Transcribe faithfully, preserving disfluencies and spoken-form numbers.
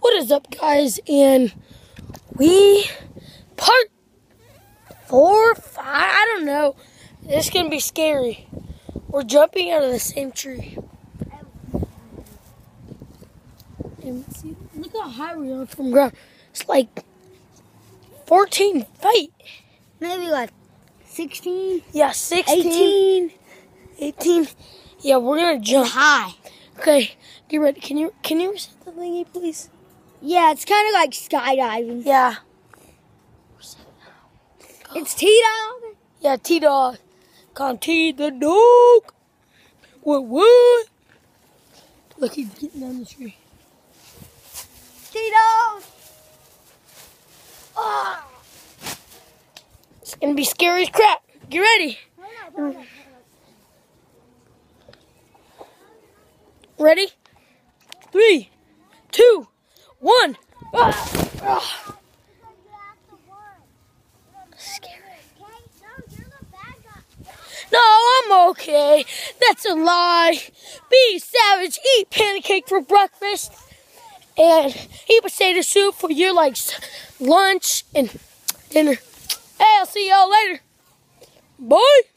What is up, guys? And we part four, five, I don't know. This is gonna be scary. We're jumping out of the same tree. And see, look how high we are from ground. It's like fourteen feet. Maybe like sixteen. Yeah, sixteen. eighteen. eighteen. Yeah, we're gonna jump High. Okay, get ready. Can you can you reset the thingy, please? Yeah, it's kind of like skydiving. Yeah. It's T-Dog. Yeah, T-Dog. Come T the dog. What, what? Look, he's getting down the tree. T-Dog. Ah. It's going to be scary as crap. Get ready. Ready? Three, two, one. Ah. Ah. Scary. No, I'm okay. That's a lie. Be savage. Eat pancake for breakfast. And eat potato soup for your like lunch and dinner. Hey, I'll see y'all later. Bye.